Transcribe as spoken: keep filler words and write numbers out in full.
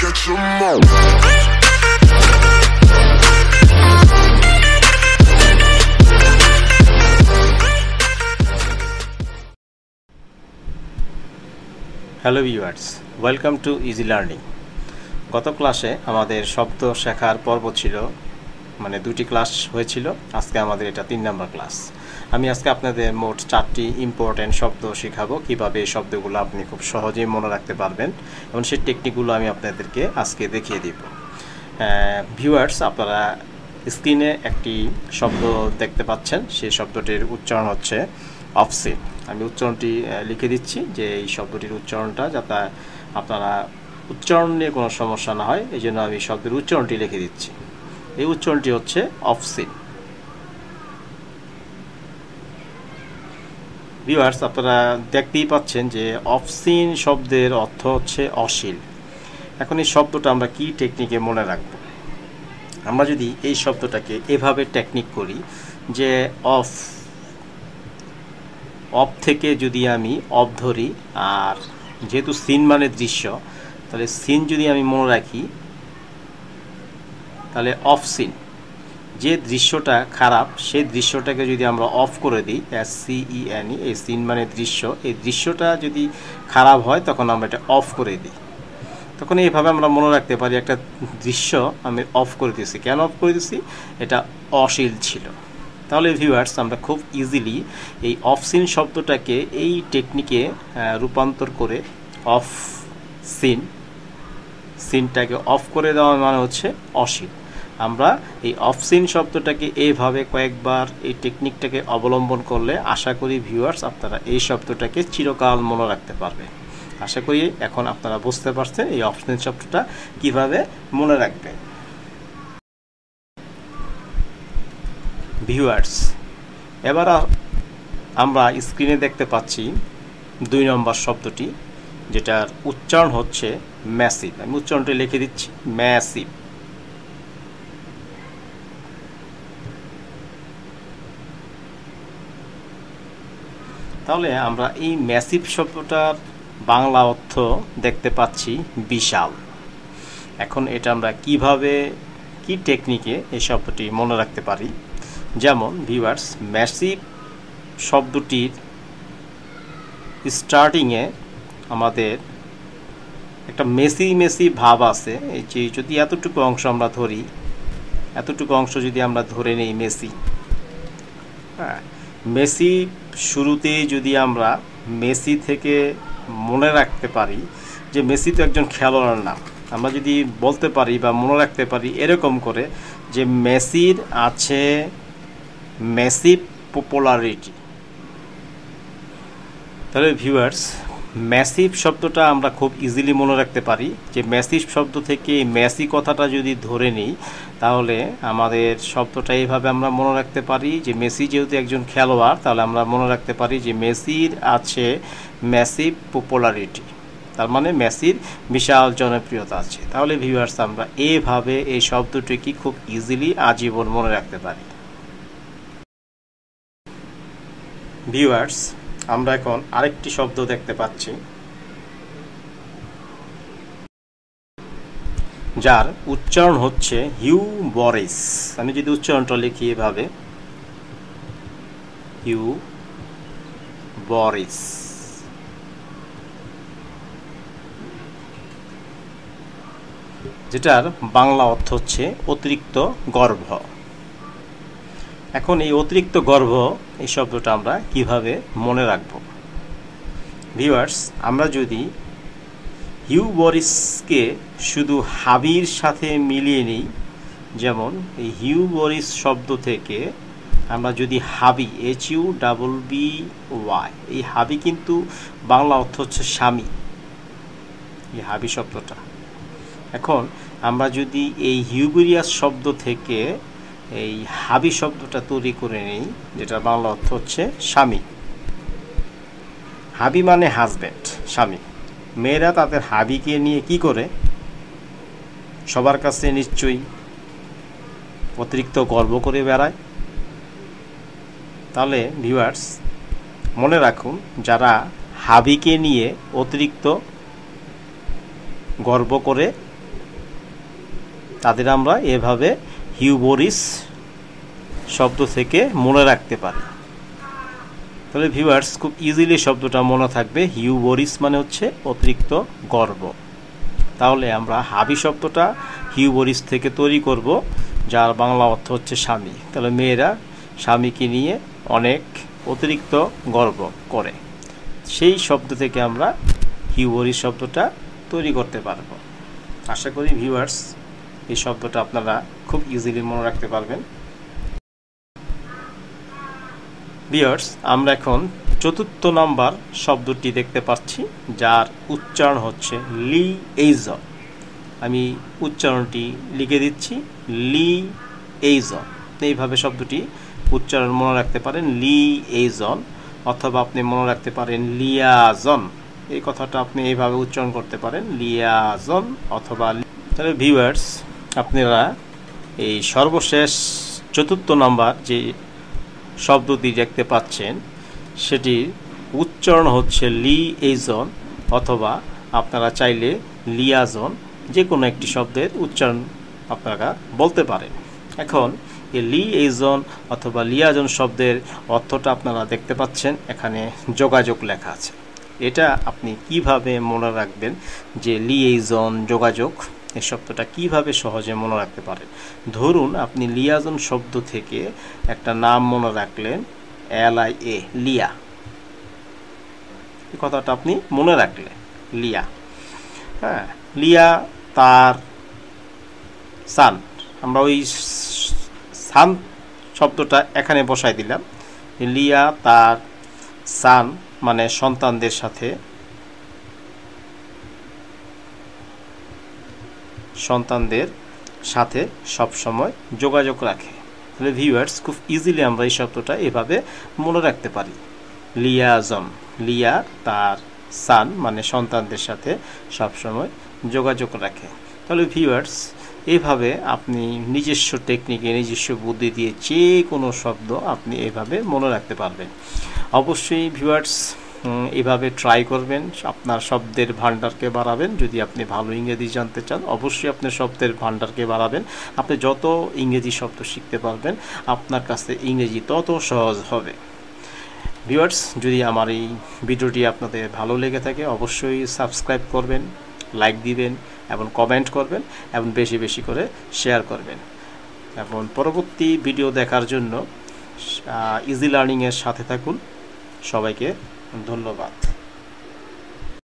catch 'em all. Hello viewers, welcome to Easy Learning. গত ক্লাসে আমাদের শব্দ শেখার পর্ব ছিল, মানে দুটি ক্লাস হয়েছিল। আজকে আমাদের এটা তিন নম্বর ক্লাস। আমি আজকে আপনাদের মোট চারটি ইম্পর্ট্যান্ট শব্দ শেখাবো, কীভাবে এই শব্দগুলো আপনি খুব সহজেই মনে রাখতে পারবেন এবং সেই টেকনিকগুলো আমি আপনাদেরকে আজকে দেখিয়ে দিব। ভিউয়ার্স, আপনারা স্ক্রিনে একটি শব্দ দেখতে পাচ্ছেন, সেই শব্দটির উচ্চারণ হচ্ছে অফসিন। আমি উচ্চারণটি লিখে দিচ্ছি যে এই শব্দটির উচ্চারণটা যাতে আপনারা উচ্চারণ নিয়ে কোনো সমস্যা না হয়, এই জন্য আমি শব্দের উচ্চারণটি লিখে দিচ্ছি। এই উচ্চারণটি হচ্ছে অফসিন। ভিউয়ার্স, আপনারা দেখতেই পাচ্ছেন যে অফসিন শব্দের অর্থ হচ্ছে অশ্লীল। এখন এই শব্দটা আমরা কি টেকনিকে মনে রাখব? আমরা যদি এই শব্দটাকে এভাবে টেকনিক করি যে অফ অফ থেকে যদি আমি অফ ধরি, আর যেহেতু সিন মানে দৃশ্য, তাহলে সিন যদি আমি মনে রাখি তাহলে অফ সিন, যে দৃশ্যটা খারাপ সেই দৃশ্যটাকে যদি আমরা অফ করে দিই, S C E N E, এই সিন মানে দৃশ্য, এই দৃশ্যটা যদি খারাপ হয় তখন আমরা এটা অফ করে দিই। তখন এইভাবে আমরা মনে রাখতে পারি একটা দৃশ্য আমি অফ করে দিয়েছি। কেন অফ করে দিয়েছি? এটা অশ্লীল ছিল। তাহলে ভিউয়ার্স, আমরা খুব ইজিলি এই অফসিন শব্দটাকে এই টেকনিকে রূপান্তর করে অফ সিন, সিনটাকে অফ করে দেওয়া মানে হচ্ছে অশ্লীল। আমরা এই অফসিন শব্দটাকে এইভাবে কয়েকবার এই টেকনিকটাকে অবলম্বন করলে আশা করি ভিউয়ার্স আপনারা এই শব্দটাকে চিরকাল মনে রাখতে পারবে। আশা করি এখন আপনারা বুঝতে পারছেন এই অফসিন শব্দটা কিভাবে মনে রাখবেন। ভিউয়ার্স, এবার আমরা স্ক্রিনে দেখতে পাচ্ছি দুই নম্বর শব্দটি, যেটার উচ্চারণ হচ্ছে ম্যাসিভ। আমি উচ্চারণটি লিখে দিচ্ছি, ম্যাসিভ। তাহলে আমরা এই ম্যাসিভ শব্দটার বাংলা অর্থ দেখতে পাচ্ছি বিশাল। এখন এটা আমরা কিভাবে কি টেকনিকে এই শব্দটি মনে রাখতে পারি? যেমন ভিউয়ার্স, ম্যাসিভ শব্দটির স্টার্টিংয়ে আমাদের একটা মেসি মেসি ভাব আছে। এই যে যদি এতটুকু অংশ আমরা ধরি, এতটুকু অংশ যদি আমরা ধরে নেই মেসি, হ্যাঁ, মেসি শুরুতেই যদি আমরা মেসি থেকে মনে রাখতে পারি যে মেসি তো একজন খেলোয়াড়ের নাম, আমরা যদি বলতে পারি বা মনে রাখতে পারি এরকম করে যে মেসির আছে ম্যাসিভ পপুলারিটি, তাহলে ভিউয়ার্স ম্যাসিভ শব্দটা আমরা খুব ইজিলি মনে রাখতে পারি। যে ম্যাসিভ শব্দ থেকে মেসি কথাটা যদি ধরে নিই তাহলে আমাদের শব্দটা এইভাবে আমরা মনে রাখতে পারি যে মেসি যেহেতু একজন খেলোয়াড়, তাহলে আমরা মনে রাখতে পারি যে মেসির আছে ম্যাসিভ পপুলারিটি, তার মানে মেসির বিশাল জনপ্রিয়তা আছে। তাহলে ভিউয়ার্স আমরা এইভাবে এই শব্দটিকে খুব ইজিলি আজীবন মনে রাখতে পারি। ভিউয়ার্স, আমরা এখন আরেকটি শব্দ দেখতে পাচ্ছি যার উচ্চারণ হচ্ছে হিউবরিস। আমি যদি উচ্চারণটা লিখি এভাবে, হিউবরিস, যেটার বাংলা অর্থ হচ্ছে অতিরিক্ত গর্ব। এখন এই অতিরিক্ত গর্ব এই শব্দটা আমরা কিভাবে মনে রাখব? ভিউয়ার্স, আমরা যদি হিউবরিসকে শুধু হাবির সাথে মিলিয়ে নিই, যেমন এই হিউবরিস শব্দ থেকে আমরা যদি hubby, H U double B Y, এই হাবি কিন্তু বাংলা অর্থ হচ্ছে স্বামী, এই হাবি শব্দটা। এখন আমরা যদি এই হিউবরিয়াস শব্দ থেকে এই হাবি শব্দটা তৈরি করে নেই, যেটা বাংলা অর্থ হচ্ছে স্বামী। হাবি মানে হাজব্যান্ড, স্বামী। মেয়েরা তাদের হাবিকে নিয়ে কি করে? সবার কাছে নিশ্চয়ই অতিরিক্ত গর্ব করে বেড়ায়। তাহলে ভিউয়ার্স মনে রাখুন, যারা হাবিকে নিয়ে অতিরিক্ত গর্ব করে তাদের আমরা এভাবে হিউবোরিস শব্দ থেকে মনে রাখতে পারি। তাহলে ভিউয়ার্স খুব ইজিলি শব্দটা মনে থাকবে। হিউবোরিস মানে হচ্ছে অতিরিক্ত গর্ব। তাহলে আমরা হাবি শব্দটা হিউবোরিস থেকে তৈরি করব, যার বাংলা অর্থ হচ্ছে স্বামী। তাহলে মেয়েরা স্বামীকে নিয়ে অনেক অতিরিক্ত গর্ব করে, সেই শব্দ থেকে আমরা হিউবোরিস শব্দটা তৈরি করতে পারব। আশা করি ভিউয়ার্স এই শব্দটা আপনারা খুব ইজিলি মনে রাখতে পারবেন। ভিউয়ার্স আমরা এখন চতুর্থ নাম্বার শব্দটি দেখতে পাচ্ছি, যার উচ্চারণ হচ্ছে লি এইজন। আমি উচ্চারণটি লিখে দিচ্ছি, লি এইজন। এইভাবে শব্দটি উচ্চারণ মনে রাখতে পারেন, লি এইজন, অথবা আপনি মনে রাখতে পারেন লিয়াজন। এই কথাটা আপনি এইভাবে উচ্চারণ করতে পারেন, লিয়াজন অথবা। তাহলে ভিউয়ার্স আপনারা এই সর্বশেষ চতুর্থ নাম্বার যে শব্দটি দেখতে পাচ্ছেন সেটির উচ্চারণ হচ্ছে লি এইজন, অথবা আপনারা চাইলে লিয়াজন, যে কোনো একটি শব্দের উচ্চারণ আপনারা বলতে পারেন। এখন এই লি এইজন অথবা লিয়াজন শব্দের অর্থটা আপনারা দেখতে পাচ্ছেন, এখানে যোগাযোগ লেখা আছে। এটা আপনি কিভাবে মনে রাখবেন যে লি এইজন যোগাযোগ, এই শব্দটা কিভাবে সহজে মনে রাখতে পারেন? ধরুন আপনি লিয়াজন শব্দ থেকে একটা নাম মনে রাখলেন, এল আই এ, লিয়া। এই কথাটা আপনি মনে রাখলেন, লিয়া। হ্যাঁ, লিয়া তার সান, আমরা ওই সান শব্দটা এখানে বসাই দিলাম। লিয়া তার সান মানে সন্তানদের সাথে সন্তানদের সাথে সব সময় যোগাযোগ রাখে। তাহলে ভিউয়ার্স খুব ইজিলি আমরা এই শব্দটা এভাবে মনে রাখতে পারি, লিয়াজন। লিয়া তার সান মানে সন্তানদের সাথে সব সময় যোগাযোগ রাখে। তাহলে ভিউয়ার্স এইভাবে আপনি নিজস্ব টেকনিকে, নিজস্ব বুদ্ধি দিয়ে যে কোনো শব্দ আপনি এইভাবে মনে রাখতে পারবেন। অবশ্যই ভিউয়ার্স এইভাবে ট্রাই করবেন, আপনার শব্দের ভান্ডারকে বাড়াবেন। যদি আপনি ভালো ইংরেজি জানতে চান অবশ্যই আপনার শব্দের ভান্ডারকে বাড়াবেন। আপনি যত ইংরেজি শব্দ শিখতে পারবেন আপনার কাছে ইংরেজি তত সহজ হবে। ভিউয়ার্স যদি আমার এই ভিডিওটি আপনাদের ভালো লেগে থাকে অবশ্যই সাবস্ক্রাইব করবেন, লাইক দিবেন এবং কমেন্ট করবেন এবং বেশি বেশি করে শেয়ার করবেন। এবং পরবর্তী ভিডিও দেখার জন্য ইজি লার্নিংয়ের সাথে থাকুন। সবাইকে ধন্যবাদ।